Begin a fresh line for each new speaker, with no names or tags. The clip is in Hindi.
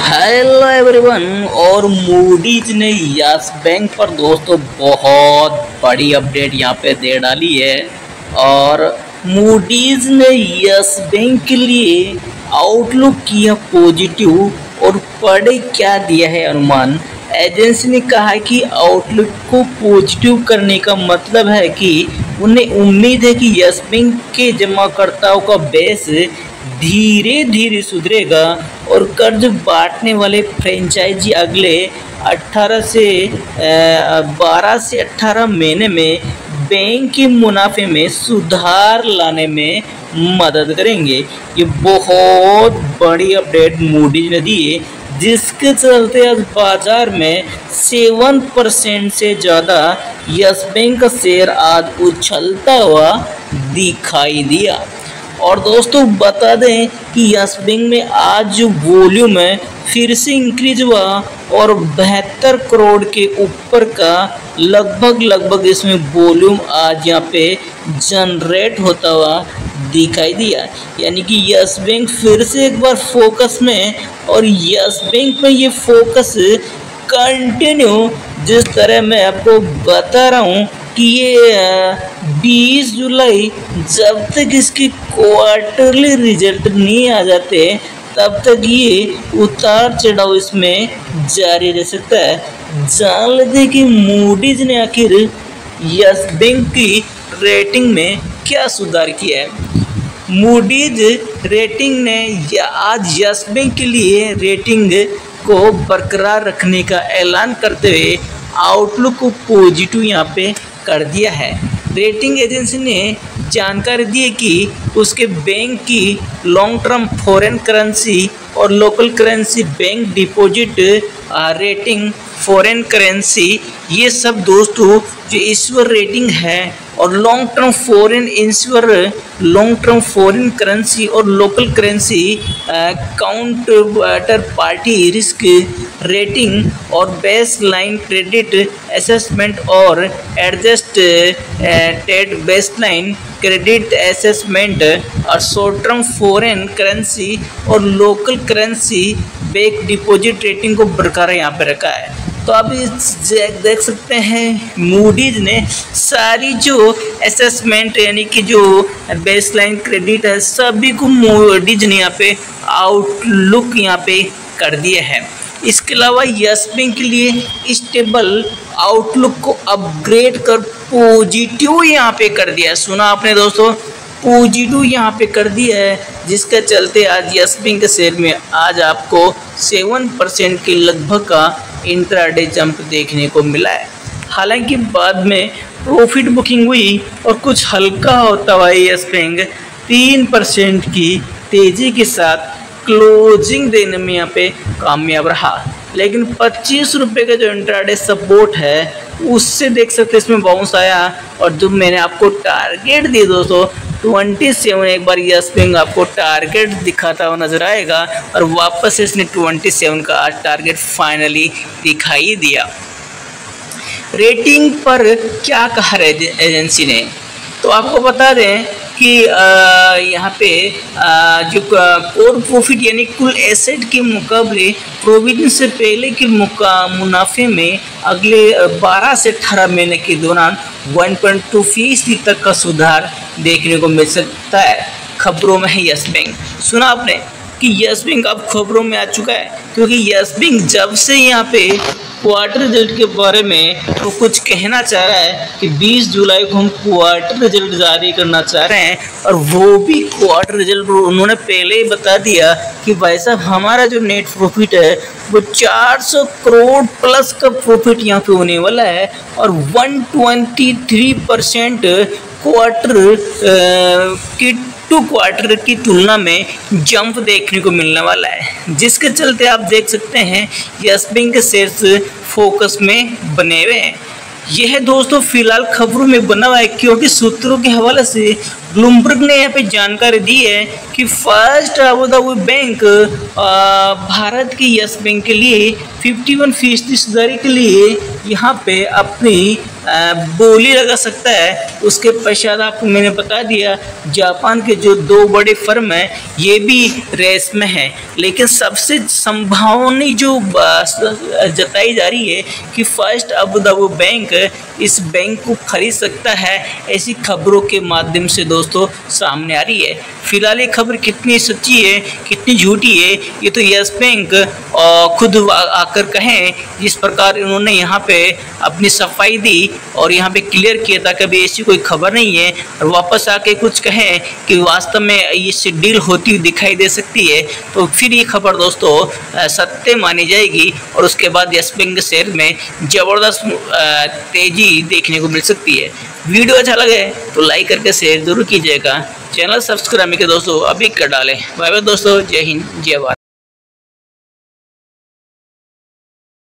Hello everyone. और मूडीज ने यस बैंक पर दोस्तों बहुत बड़ी अपडेट यहाँ पे दे डाली है। और मूडीज ने यस बैंक के लिए आउटलुक किया पॉजिटिव और पढ़े क्या दिया है अनुमान। एजेंसी ने कहा कि आउटलुक को पॉजिटिव करने का मतलब है कि उन्हें उम्मीद है कि यस बैंक के जमाकर्ताओं का बेस धीरे धीरे सुधरेगा और कर्ज बांटने वाले फ्रेंचाइजी अगले 12 से 18 महीने में बैंक के मुनाफे में सुधार लाने में मदद करेंगे। ये बहुत बड़ी अपडेट मूडीज ने दी है, जिसके चलते आज बाजार में 7% से ज़्यादा यस बैंक का शेयर आज उछलता हुआ दिखाई दिया। और दोस्तों बता दें कि यस बैंक में आज जो वॉल्यूम है फिर से इंक्रीज हुआ और 72 करोड़ के ऊपर का लगभग इसमें वॉल्यूम आज यहाँ पे जनरेट होता हुआ दिखाई दिया। यानी कि यस बैंक फिर से एक बार फोकस में, और यस बैंक में ये फोकस कंटिन्यू, जिस तरह मैं आपको बता रहा हूँ कि ये 20 जुलाई जब तक इसके क्वार्टरली रिजल्ट नहीं आ जाते तब तक ये उतार चढ़ाव इसमें जारी रह सकता है। जान लेते हैं कि मूडीज ने आखिर यस बैंक की रेटिंग में क्या सुधार किया है। मूडीज रेटिंग ने आज यस बैंक के लिए रेटिंग को बरकरार रखने का ऐलान करते हुए आउटलुक को पॉजिटिव यहाँ पे कर दिया है। रेटिंग एजेंसी ने जानकारी दी है कि उसके बैंक की लॉन्ग टर्म फॉरेन करेंसी और local currency bank deposit rating, foreign currency, ये सब दोस्तों जो इश्यूर रेटिंग है, और लॉन्ग टर्म फॉरेन करेंसी और local currency counter party risk rating और बेस लाइन क्रेडिट असेसमेंट और adjusted base line credit assessment और शॉर्ट टर्म फॉरेन करेंसी और local currency bank deposit rating को बरकरार यहाँ पे रखा है। तो आप देख सकते हैं मूडीज ने सारी जो असेसमेंट यानी कि जो बेसलाइन क्रेडिट है सभी को मूडीज ने यहाँ पे आउटलुक यहाँ पे कर दिया है। इसके अलावा यस बैंक के लिए स्टेबल आउटलुक को अपग्रेड कर पॉजिटिव यहाँ पे कर दिया। सुना आपने दोस्तों, पॉजिटिव यहाँ पे कर दिया है, जिसके चलते आज यस बैंक के शेयर में आज आपको 7% के लगभग का इंट्राडे जंप देखने को मिला है। हालांकि बाद में प्रॉफिट बुकिंग हुई और कुछ हल्का होता हुआ यस बैंक 3% की तेजी के साथ क्लोजिंग देने में यहाँ पे कामयाब रहा। लेकिन 25 रुपये का जो इंट्राडे सपोर्ट है उससे देख सकते इसमें बाउंस आया, और जो मैंने आपको टारगेट दिए दोस्तों 27, एक बार यस बैंक आपको टारगेट दिखाता हुआ नजर आएगा, और वापस इसने 27 का आज टारगेट फाइनली दिखाई दिया। रेटिंग पर क्या कहा एजेंसी ने, तो आपको बता दें कि यहाँ पे जो कोर प्रॉफिट यानी कुल एसेट के मुकाबले प्रोविजन से पहले के मुनाफे में अगले 12 से 18 महीने के दौरान 1.2% तक का सुधार देखने को मिल सकता है। खबरों में है यस बैंक। सुना आपने कि यस बैंक अब खबरों में आ चुका है, क्योंकि यस बैंक जब से यहाँ पे क्वार्टर रिजल्ट के बारे में तो कुछ कहना चाह रहा है कि 20 जुलाई को हम क्वार्टर रिजल्ट जारी करना चाह रहे हैं, और वो भी क्वार्टर रिजल्ट उन्होंने पहले ही बता दिया कि भाई साहब हमारा जो नेट प्रॉफिट है वो 400 करोड़ प्लस का प्रॉफिट यहाँ पे होने वाला है, और 123% क्वार्टर की टू क्वार्टर की तुलना में जंप देखने को मिलने वाला है। जिसके चलते आप देख सकते हैं यस बैंक के शेयर्स फोकस में बने हुए हैं। यह दोस्तों फिलहाल खबरों में बना हुआ है, क्योंकि सूत्रों के हवाले से ब्लूमबर्ग ने यहाँ पे जानकारी दी है कि First Abu Dhabi Bank Bharat की यस बैंक के लिए 51% सुधारी के लिए यहाँ पे अपनी बोली लगा सकता है। उसके पश्चात आपको मैंने बता दिया जापान के जो 2 बड़े फर्म हैं ये भी रेस में है, लेकिन सबसे संभावना जो जताई जा रही है कि फर्स्ट अबू धाबी बैंक इस बैंक को खरीद सकता है, ऐसी खबरों के माध्यम से दोस्तों सामने आ रही है। फिलहाल ये खबर कितनी सच्ची है कितनी झूठी है ये तो यस बैंक खुद आकर कहें। जिस प्रकार इन्होंने यहाँ पे अपनी सफाई दी और यहाँ पे क्लियर किया था कभी ऐसी कोई खबर नहीं है, और वापस आके कुछ कहें कि वास्तव में इससे डील होती हुई दिखाई दे सकती है, तो फिर ये खबर दोस्तों सत्य मानी जाएगी और उसके बाद यस बैंक के शेयर में ज़बरदस्त तेजी देखने को मिल सकती है। वीडियो अच्छा लगे तो लाइक करके शेयर जरूर कीजिएगा, चैनल सब्सक्राइब करके दोस्तों अभी कर डालें। बाय बाय दोस्तों, जय हिंद जय भारत।